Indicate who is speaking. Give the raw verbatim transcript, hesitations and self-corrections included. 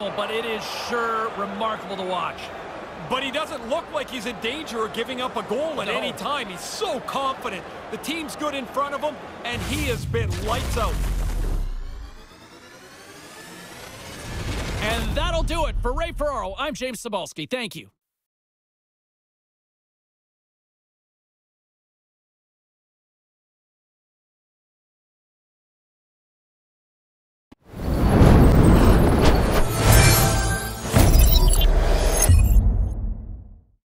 Speaker 1: but it is sure remarkable to watch.
Speaker 2: But he doesn't look like he's in danger of giving up a goal at
Speaker 1: No.
Speaker 2: any time. He's so confident. The team's good in front of him, and he has been lights out.
Speaker 1: And that'll do it for Ray Ferraro. I'm James Cebulski. Thank you.